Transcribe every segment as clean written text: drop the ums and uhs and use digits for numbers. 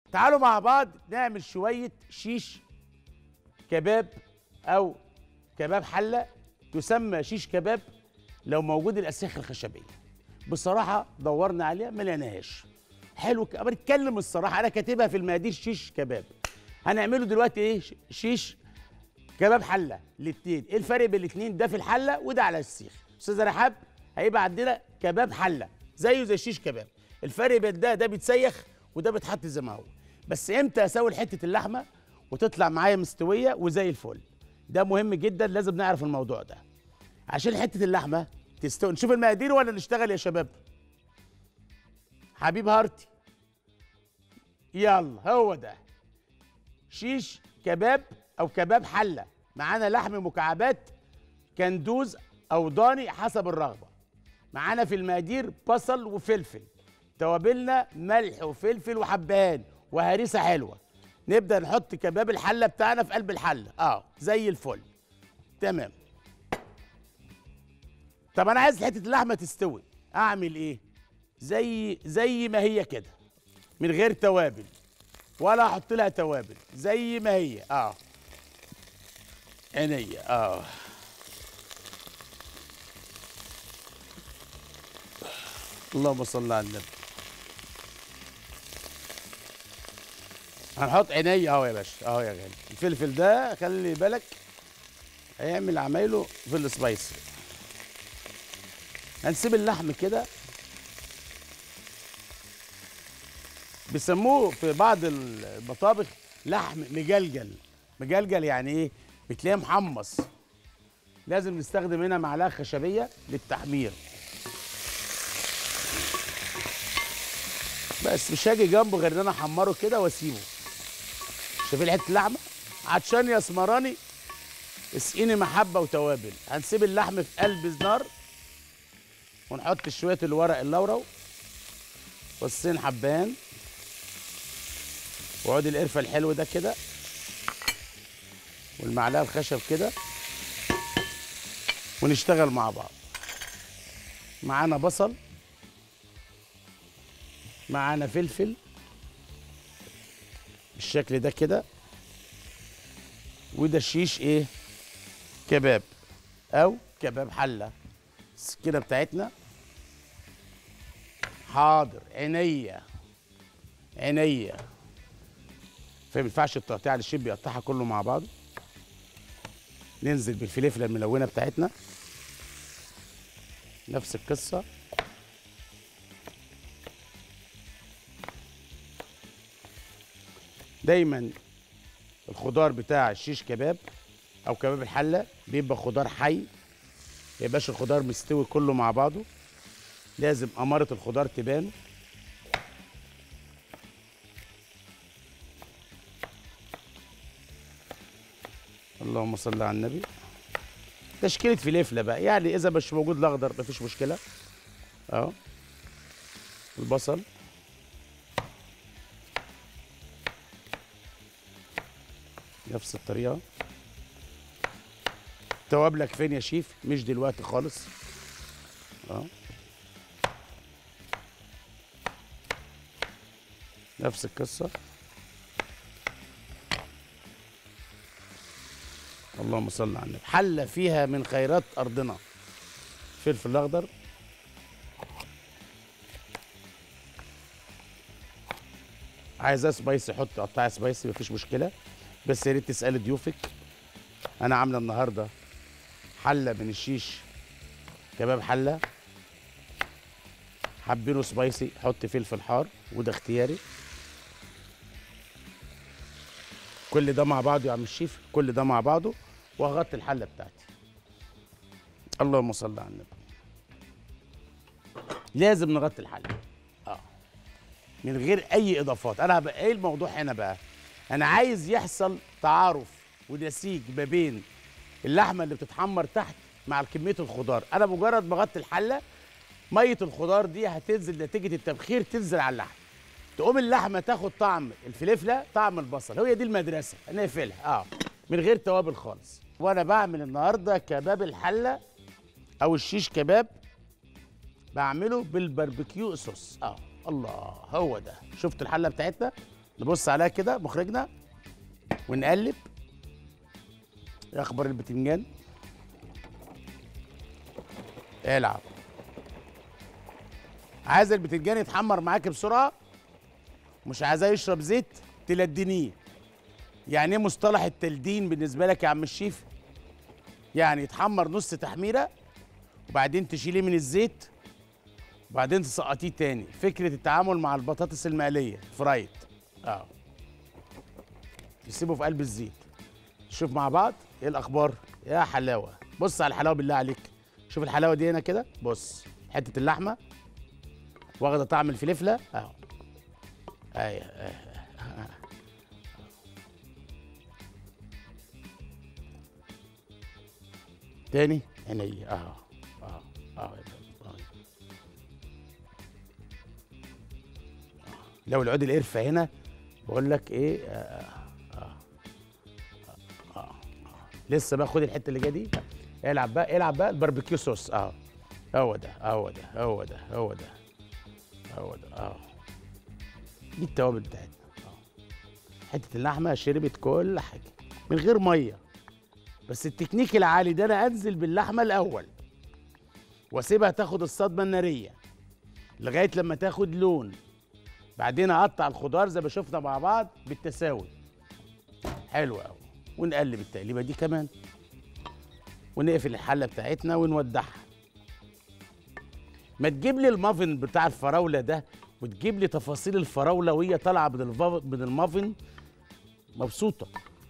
تعالوا مع بعض نعمل شويه شيش كباب او كباب حله، تسمى شيش كباب لو موجود الاسياخ الخشبيه. بصراحه دورنا عليها ما لقيناهاش. حلو بنتكلم الصراحه، انا كاتبها في المقادير شيش كباب. هنعمله دلوقتي ايه؟ شيش كباب حله. الاثنين ايه الفرق بين الاثنين؟ ده في الحله وده على السيخ. استاذ رحاب هيبقى عندنا كباب حله زيه زي الشيش كباب. الفرق بين ده بيتسيخ وده بيتحط زي ما هو. بس امتى اسوي حته اللحمه وتطلع معايا مستويه وزي الفل؟ ده مهم جدا، لازم نعرف الموضوع ده عشان حته اللحمه تستوي. نشوف المقادير ولا نشتغل يا شباب؟ حبيب هارتي يلا، هو ده شيش كباب او كباب حله. معانا لحم مكعبات كندوز او ضاني حسب الرغبه. معانا في المقادير بصل وفلفل، توابلنا ملح وفلفل وحبهان وهريسه حلوه. نبدا نحط كباب الحله بتاعنا في قلب الحله زي الفل. تمام. طب انا عايز حته اللحمه تستوي، اعمل ايه؟ زي ما هي كده، من غير توابل ولا احط لها توابل، زي ما هي عينيا اللهم صل على النبي. هنحط عينيا اهو يا باشا، اهو يا غالي. الفلفل ده خلي بالك هيعمل عمايله في السبايسي. هنسيب اللحم كده، بيسموه في بعض المطابخ لحم مجلجل. مجلجل يعني ايه؟ بتلاقيه محمص. لازم نستخدم هنا معلقه خشبيه للتحمير. بس مش هاجي جنبه غير ان انا احمره كده واسيبه. شايفين حته اللحمه؟ عطشان يا اسمراني اسقيني محبه وتوابل. هنسيب اللحم في قلب النار ونحط شويه الورق اللورو، فصين حبان، وعود القرفه الحلو ده كده، والمعلقه الخشب كده، ونشتغل مع بعض. معانا بصل، معانا فلفل بالشكل ده كده، وده شيش ايه؟ كباب او كباب حله. السكينه بتاعتنا حاضر، عينيا عينيا. فما ينفعش التقطيع على الشيب بيقطعها كله مع بعضه. ننزل بالفلفله الملونه بتاعتنا نفس القصه. دايما الخضار بتاع الشيش كباب او كباب الحله بيبقى خضار حي، ما يبقاش الخضار مستوي كله مع بعضه. لازم اماره الخضار تبان. اللهم صل على النبي. تشكيله فلفله بقى، يعني اذا مش موجود الاخضر مفيش مشكله. البصل، نفس الطريقه. توابلك فين يا شيف؟ مش دلوقتي خالص. نفس القصه. اللهم صل على النبي. حله فيها من خيرات ارضنا. فلفل اخضر، عايزاه سبايسي حط قطعه سبايسي مفيش مشكله، بس يا ريت تسالي ضيوفك. انا عامله النهارده حله من الشيش كباب حله. حابينه سبايسي حط فلفل حار، وده اختياري. كل ده مع بعضه يا عم الشيف، كل ده مع بعضه، وهغطي الحله بتاعتي. اللهم صل على النبي. لازم نغطي الحله من غير اي اضافات. انا بقى ايه الموضوع هنا بقى؟ انا عايز يحصل تعارف ونسيج ما بين اللحمه اللي بتتحمر تحت مع كميه الخضار. انا مجرد ما اغطي الحله، ميه الخضار دي هتنزل نتيجه التبخير، تنزل على اللحمه، تقوم اللحمه تاخد طعم الفلفله، طعم البصل. هي دي المدرسه، نقفلها من غير توابل خالص. وانا بعمل النهارده كباب الحله او الشيش كباب، بعمله بالباربيكيو صوص. الله، هو ده. شفت الحله بتاعتنا نبص عليها كده مخرجنا ونقلب. ايه اخبار البتنجان؟ العب. عايز البتنجان يتحمر معاك بسرعه، مش عايزاه يشرب زيت، تلدنيه. يعني ايه مصطلح التلدين بالنسبه لك يا عم الشيف؟ يعني يتحمر نص تحميره وبعدين تشيليه من الزيت وبعدين تسقطيه تاني. فكره التعامل مع البطاطس المقليه فرايد. اه تسيبه في قلب الزيت. شوف مع بعض ايه الاخبار يا حلاوه. بص على الحلاوه بالله عليك. شوف الحلاوه دي هنا كده. بص حته اللحمه واخده طعم الفلفله اهو. ايوه تاني عينيا اهو. اه اه لو العود القرفه هنا بقول لك ايه لسه بقى. خد الحته اللي جايه دي. العب بقى العب بقى الباربيكيو صوص اهو. هو ده هو ده هو ده هو ده هو ده اهو. دي التوابل بتاعتنا اهو. حته اللحمه شربت كل حاجه من غير ميه. بس التكنيك العالي ده انا انزل باللحمه الاول واسيبها تاخد الصدمه الناريه لغايه لما تاخد لون. بعدين اقطع الخضار زي ما شفنا مع بعض بالتساوي. حلو قوي. ونقلب التقليبه دي كمان ونقفل الحله بتاعتنا ونودعها. ما تجيب لي المافن بتاع الفراوله ده وتجيب لي تفاصيل الفراوله وهي طالعه من المافن مبسوطه.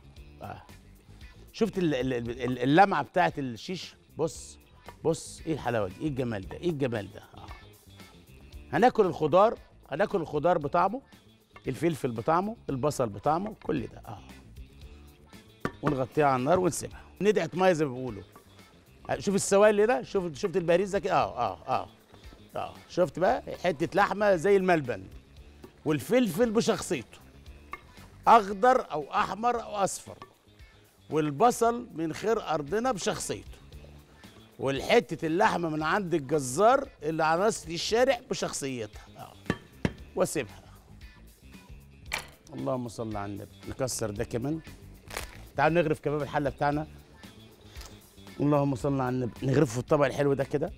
شفت اللمعه بتاعت الشيش؟ بص بص ايه الحلاوه دي، ايه الجمال ده، ايه الجمال ده. هناكل الخضار، هناكل الخضار بطعمه، الفلفل بطعمه، البصل بطعمه، كل ده ونغطيها على النار ونسيبها. ندعه ميه زي ما بيقولوا. شوف السوائل ده، شفت البهريز ده كده شفت بقى حته لحمه زي الملبن والفلفل بشخصيته، اخضر او احمر او اصفر، والبصل من خير ارضنا بشخصيته، والحته اللحمه من عند الجزار اللي على نص الشارع بشخصيتها واسيبها. اللهم صل على النبي. نكسر ده كمان. تعالوا نغرف كباب الحله بتاعنا. اللهم صل على النبي. نغرفه في الطبق الحلو ده كده.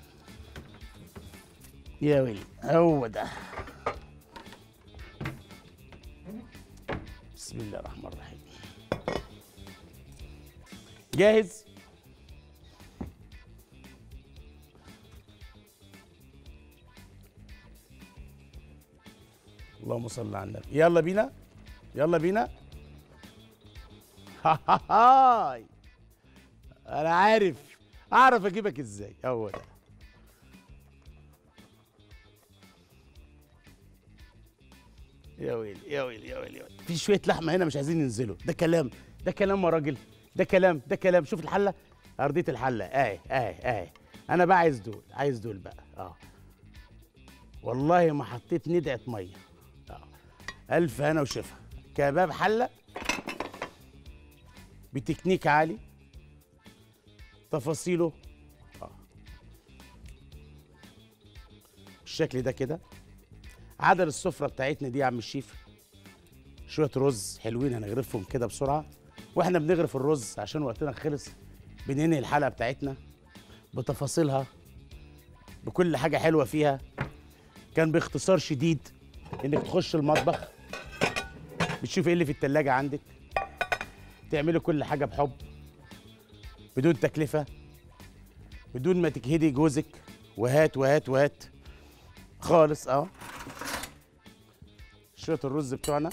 يا ويلي هو ده. بسم الله الرحمن الرحيم. جاهز؟ اللهم صل على النبي. يلا بينا يلا بينا. هاي انا اعرف اجيبك ازاي. هو ده. يا ويلي يا ويلي يا ويلي. في شويه لحمه هنا مش عايزين ينزلوا. ده كلام ده كلام يا راجل. ده كلام ده كلام. شوف الحله، ارضيه الحله اهي. انا بقى عايز دول بقى والله ما حطيت ندعه ميه. الف هنا وشفا. كباب حله بتكنيك عالي، تفاصيله بالشكل ده كده. عدد السفره بتاعتنا دي يا عم الشيف شويه رز حلوين هنغرفهم كده بسرعه. واحنا بنغرف الرز عشان وقتنا خلص بننهي الحلقه بتاعتنا بتفاصيلها بكل حاجه حلوه فيها. كان باختصار شديد انك تخش المطبخ بتشوف ايه اللي في التلاجة عندك، تعملي كل حاجه بحب بدون تكلفه، بدون ما تجهدي جوزك وهات خالص. شويه الرز بتوعنا.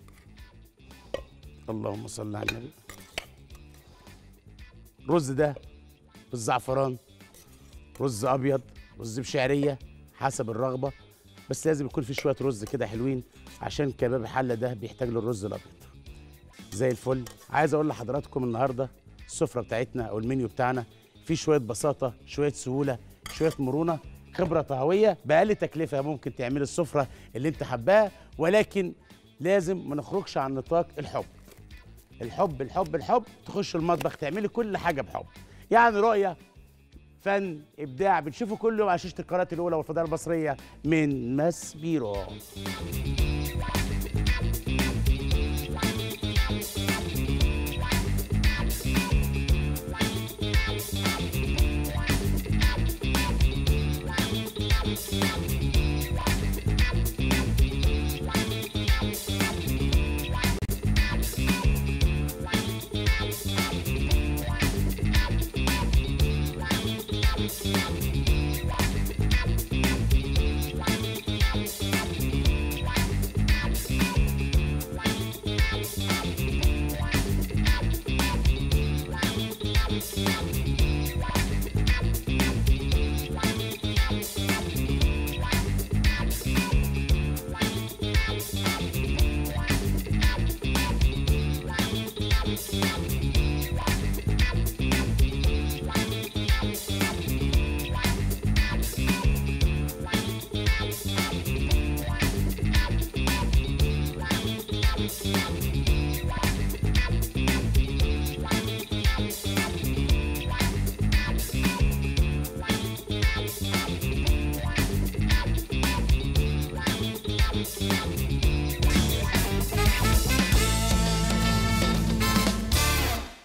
اللهم صل على النبي. الرز ده بالزعفران، رز ابيض، رز بشعريه حسب الرغبه، بس لازم يكون في شويه رز كده حلوين عشان كباب الحله ده بيحتاج له الرز الابيض. زي الفل. عايز اقول لحضراتكم النهارده السفره بتاعتنا او المنيو بتاعنا فيه شويه بساطه، شويه سهوله، شويه مرونه، خبره طهويه باقل تكلفه. ممكن تعملي السفره اللي انت حباها، ولكن لازم ما نخرجش عن نطاق الحب. الحب تخش المطبخ تعملي كل حاجه بحب. يعني رؤيه، فن، ابداع بنشوفه كل يوم على شاشه القناه الاولى والفضائيه المصريه من ماس بيرو.